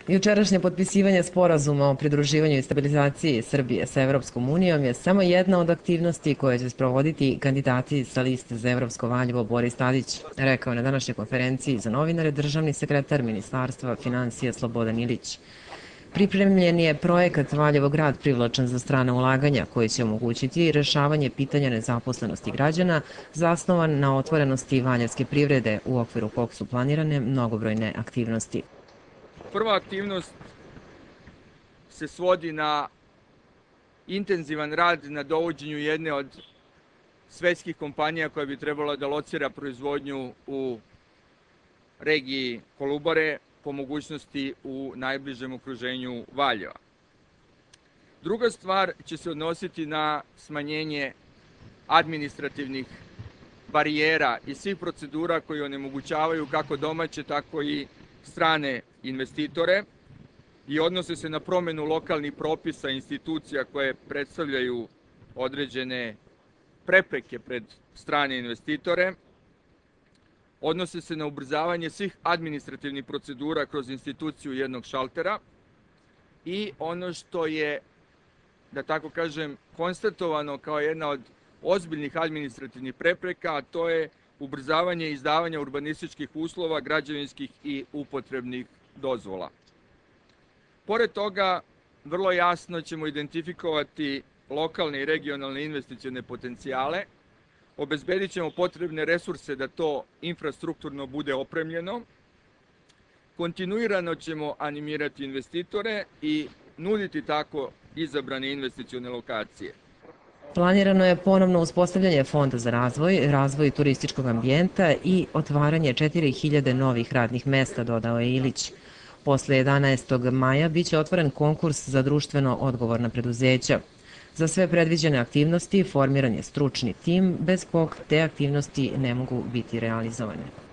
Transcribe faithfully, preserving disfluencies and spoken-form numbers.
Jučerašnje potpisivanje sporazuma o pridruživanju i stabilizaciji Srbije sa Evropskom unijom je samo jedna od aktivnosti koje će sprovoditi kandidati sa liste za Evropsko Valjevo Boris Tadić, rekao je na današnjoj konferenciji za novinare državni sekretar Ministarstva finansija Slobodan Ilić. Pripremljen je projekat Valjevo grad privlačan za strana ulaganja koji će omogućiti rešavanje pitanja nezaposlenosti građana zasnovan na otvorenosti valjevske privrede u okviru kog su planirane mnogobrojne aktivnosti. Prva aktivnost se svodi na intenzivan rad na dovođenju jedne od svetskih kompanija koja bi trebala da locira proizvodnju u regiji Kolubare, po mogućnosti u najbližem okruženju Valjeva. Druga stvar će se odnositi na smanjenje administrativnih barijera i svih procedura koji onemogućavaju kako domaće, tako i strane investitore i odnose se na promenu lokalnih propisa i institucija koje predstavljaju određene prepreke pred strane investitore, odnose se na ubrzavanje svih administrativnih procedura kroz instituciju jednog šaltera i ono što je, da tako kažem, konstatovano kao jedna od ozbiljnih administrativnih prepreka, a to je ubrzavanje izdavanja urbanističkih uslova, građevinskih i upotrebnih dozvola. Pored toga, vrlo jasno ćemo identifikovati lokalne i regionalne investicione potencijale, obezbedit ćemo potrebne resurse da to infrastrukturno bude opremljeno, kontinuirano ćemo animirati investitore i nuditi tako izabrane investicione lokacije. Planirano je ponovno uspostavljanje Fonda za razvoj, razvoj turističkog ambijenta i otvaranje četiri hiljade novih radnih mesta, dodao je Ilić. Posle jedanaestog maja biće otvoren konkurs za društveno odgovorna preduzeća. Za sve predviđene aktivnosti formiran je stručni tim bez kog te aktivnosti ne mogu biti realizovane.